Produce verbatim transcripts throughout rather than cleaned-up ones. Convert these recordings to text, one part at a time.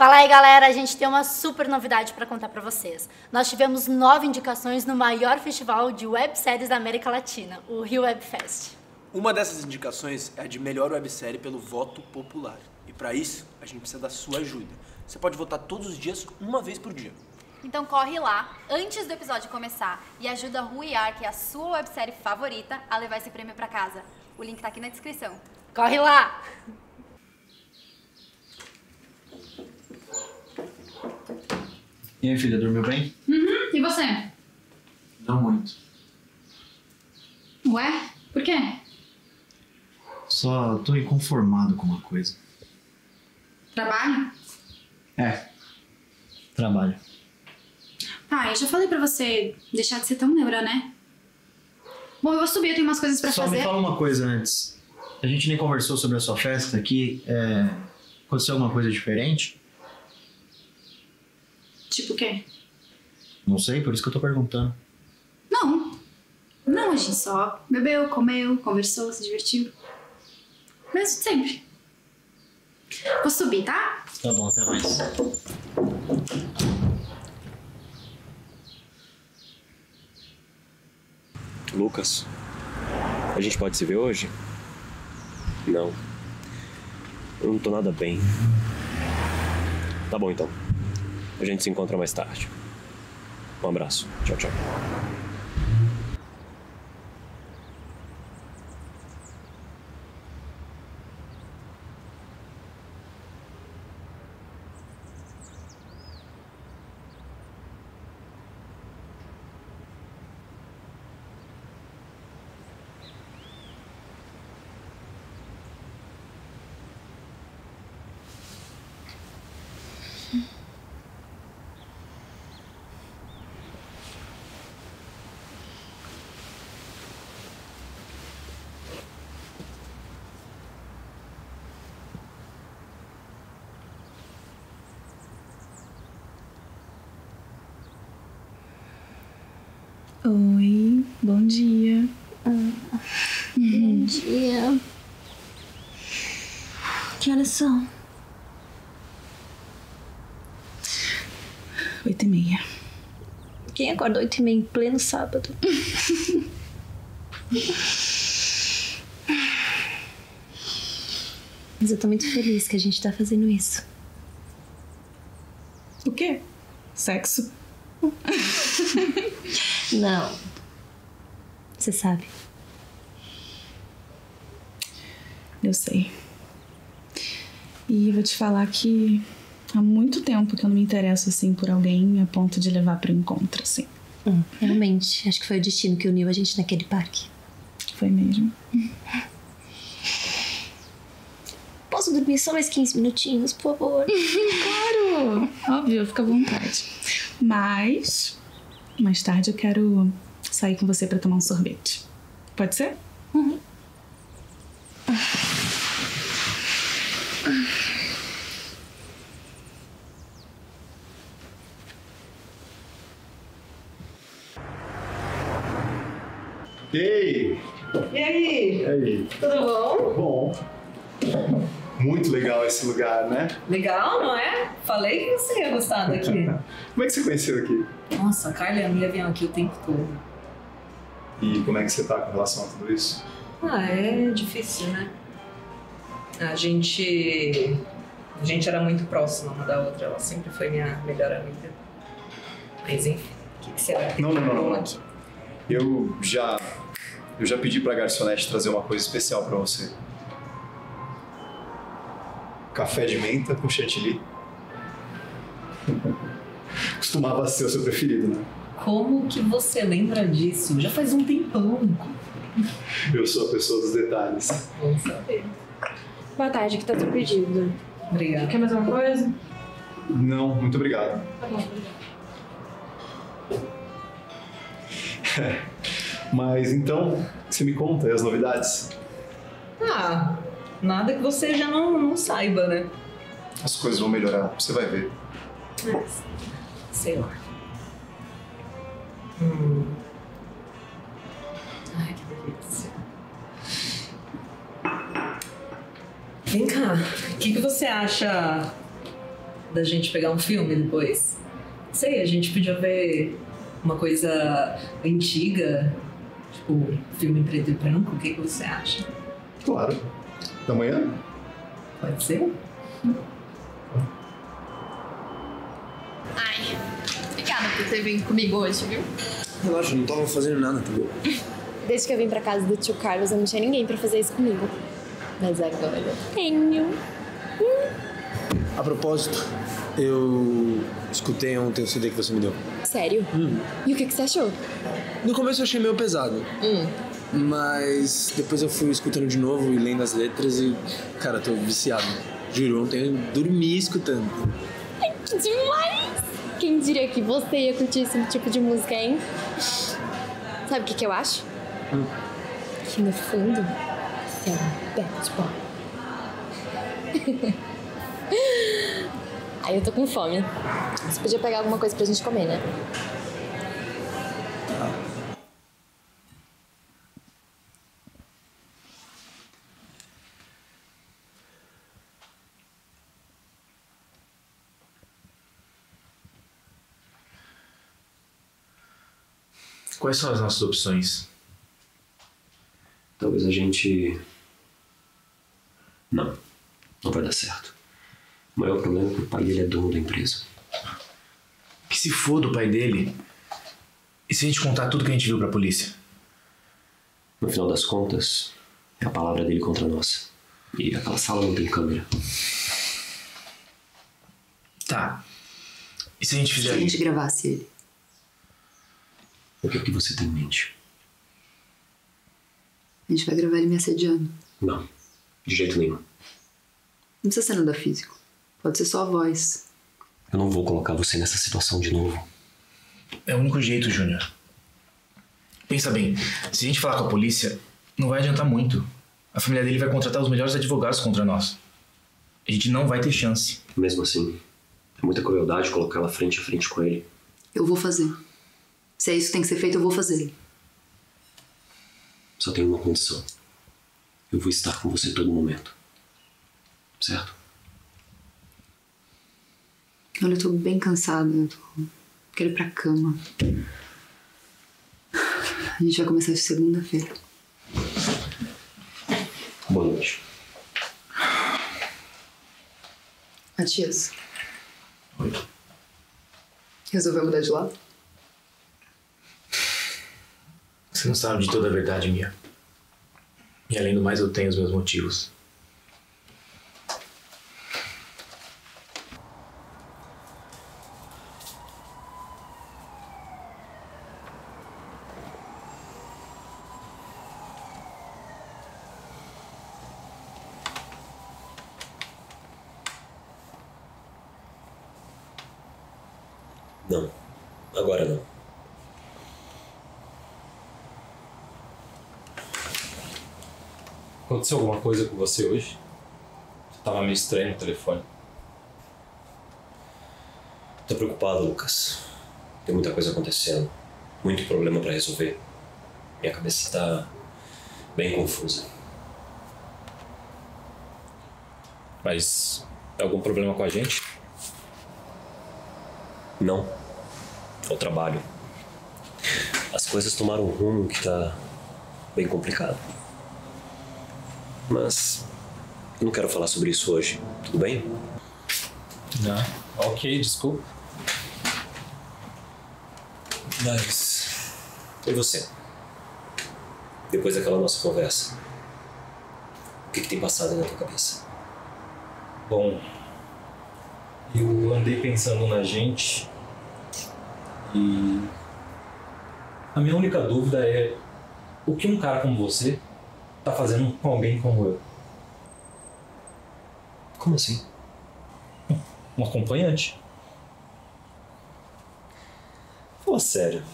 Fala aí, galera, a gente tem uma super novidade para contar para vocês. Nós tivemos nove indicações no maior festival de webséries da América Latina, o Rio Web Fest. Uma dessas indicações é a de melhor websérie pelo voto popular. E para isso, a gente precisa da sua ajuda. Você pode votar todos os dias, uma vez por dia. Então corre lá, antes do episódio começar, e ajuda a Who We Are, que é a sua websérie favorita, a levar esse prêmio para casa. O link tá aqui na descrição. Corre lá! E aí, filha, dormiu bem? Uhum, e você? Não muito. Ué? Por quê? Só tô inconformado com uma coisa. Trabalho? É. Trabalho. Pai, eu já falei pra você deixar de ser tão neura, né? Bom, eu vou subir, eu tenho umas coisas pra Só fazer. me fala uma coisa antes. A gente nem conversou sobre a sua festa aqui. É... Aconteceu alguma coisa diferente? Tipo o quê? Não sei, por isso que eu tô perguntando. Não. Não, a gente só bebeu, comeu, conversou, se divertiu. Mesmo de sempre. Vou subir, tá? Tá bom, até mais. Lucas, a gente pode se ver hoje? Não. Eu não tô nada bem. Tá bom então. A gente se encontra mais tarde. Um abraço. Tchau, tchau. Oi, bom dia. Ah, bom dia. Que horas são? Oito e meia. Quem acorda oito e meia em pleno sábado? Mas eu tô muito feliz que a gente tá fazendo isso. O quê? Sexo? Não. Você sabe. Eu sei. E eu vou te falar que há muito tempo que eu não me interesso assim por alguém a ponto de levar pro encontro, assim. Hum, realmente, acho que foi o destino que uniu a gente naquele parque. Foi mesmo. Posso dormir só mais quinze minutinhos, por favor? Claro! Óbvio, fica à vontade. Mas mais tarde eu quero sair com você pra tomar um sorvete. Pode ser? Uhum. Ei! E aí? E aí? Tudo bom? Bom. Muito legal esse lugar, né? Legal, não é? Falei que você ia gostar daqui. Como é que você conheceu aqui? Nossa, a Carla e a Mia vêm aqui o tempo todo. E como é que você tá com relação a tudo isso? Ah, é difícil, né? A gente... A gente era muito próxima uma da outra. Ela sempre foi minha melhor amiga. Mas enfim, o que, que será que tem Não, não, não, não. aqui? Eu já... Eu já pedi pra garçonete trazer uma coisa especial pra você. Café de menta com chantilly. Costumava ser o seu preferido, né? Como que você lembra disso? Já faz um tempão. Eu sou a pessoa dos detalhes. Vamos saber. Boa tarde, que tá tudo pedido. Obrigada. Quer mais alguma coisa? Não, muito obrigado. Tá bom. Mas então, você me conta aí as novidades? Ah, nada que você já não, não saiba, né? As coisas vão melhorar, você vai ver. Mas, sei lá. Hum. Ai, que delícia. Vem cá, o que, que você acha da gente pegar um filme depois? Sei, a gente podia ver uma coisa antiga, tipo, filme preto e branco. O que, que você acha? Claro. Da manhã? Pode ser? Ai, obrigada por ter vindo comigo hoje, viu? Relaxa, não tava fazendo nada, tá bom? Desde que eu vim pra casa do tio Carlos, eu não tinha ninguém pra fazer isso comigo. Mas agora eu tenho. Hum. A propósito, eu escutei ontem o C D que você me deu. Sério? Hum. E o que, que você achou? No começo eu achei meio pesado. Hum. Mas depois eu fui escutando de novo e lendo as letras e, cara, eu tô viciado. Juro, ontem eu dormi escutando. Ai, que demais! Quem diria que você ia curtir esse tipo de música, hein? Sabe o que, que eu acho? Hum. Que no fundo, você é um bad boy. Ai, eu tô com fome. Você podia pegar alguma coisa pra gente comer, né? Quais são as nossas opções? Talvez a gente... Não, não vai dar certo. O maior problema é que o pai dele é dono da empresa. Que se foda o pai dele. E se a gente contar tudo que a gente viu pra polícia? No final das contas, é a palavra dele contra a nossa. E aquela sala não tem câmera. Tá. E se a gente fizer... Se a gente gravasse ele? O que é que você tem em mente? A gente vai gravar ele me assediando. Não, de jeito nenhum. Não precisa ser nada físico. Pode ser só a voz. Eu não vou colocar você nessa situação de novo. É o único jeito, Júnior. Pensa bem, se a gente falar com a polícia, não vai adiantar muito. A família dele vai contratar os melhores advogados contra nós. A gente não vai ter chance. Mesmo assim, é muita crueldade colocar ela frente a frente com ele. Eu vou fazer. Se é isso que tem que ser feito, eu vou fazer. Só tenho uma condição. Eu vou estar com você todo momento. Certo? Olha, eu tô bem cansada. Eu tô... quero ir pra cama. A gente vai começar segunda-feira. Boa noite. Matias. Oi. Resolveu mudar de lado? Você não sabe de toda a verdade, Mia. E além do mais, eu tenho os meus motivos. Não. Agora não. Aconteceu alguma coisa com você hoje? Você tava meio estranho no telefone. Tô preocupado, Lucas. Tem muita coisa acontecendo. Muito problema pra resolver. Minha cabeça tá bem confusa. Mas algum problema com a gente? Não. É o trabalho. As coisas tomaram um rumo que tá bem complicado. Mas eu não quero falar sobre isso hoje, tudo bem? Não. Ok, desculpa. Mas... E você? Depois daquela nossa conversa, o que, que tem passado na tua cabeça? Bom, eu andei pensando na gente e a minha única dúvida é o que um cara como você tá fazendo com alguém como eu? Como assim? Um acompanhante. Fala sério.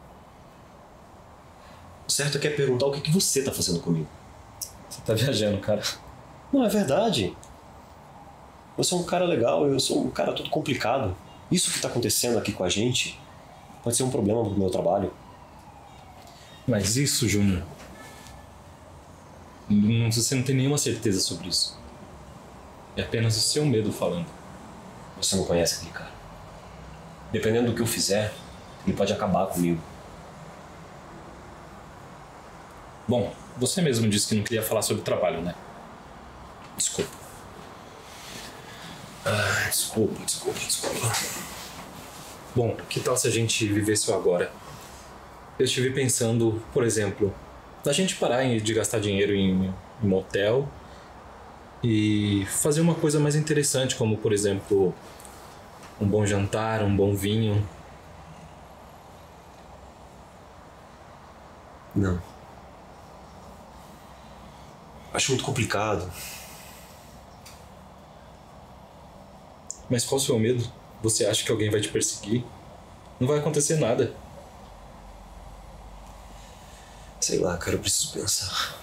O certo é que é perguntar o que, que você tá fazendo comigo. Você tá viajando, cara. Não, é verdade. Você é um cara legal, eu sou um cara todo complicado. Isso que tá acontecendo aqui com a gente pode ser um problema pro meu trabalho. Mas isso, Júnior, não, você não tem nenhuma certeza sobre isso. É apenas o seu medo falando. Você não conhece aquele cara. Dependendo do que eu fizer, ele pode acabar comigo. Bom, você mesmo disse que não queria falar sobre trabalho, né? Desculpa. Ah, desculpa, desculpa, desculpa. Bom, que tal se a gente vivesse o agora? Eu estive pensando, por exemplo, da gente parar de gastar dinheiro em um motel e fazer uma coisa mais interessante, como, por exemplo, um bom jantar, um bom vinho. Não. Acho muito complicado. Mas qual o seu medo? Você acha que alguém vai te perseguir? Não vai acontecer nada. Sei lá, cara, eu preciso pensar.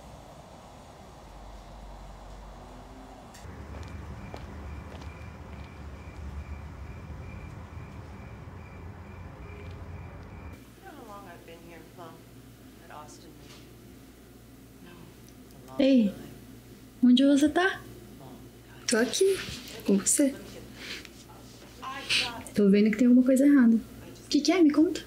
Ei, onde você tá? Tô aqui, com você. Tô vendo que tem alguma coisa errada. O que que é? Me conta.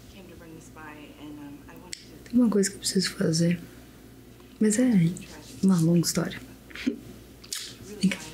Tem uma coisa que eu preciso fazer. Mas é uma longa história. Vem cá.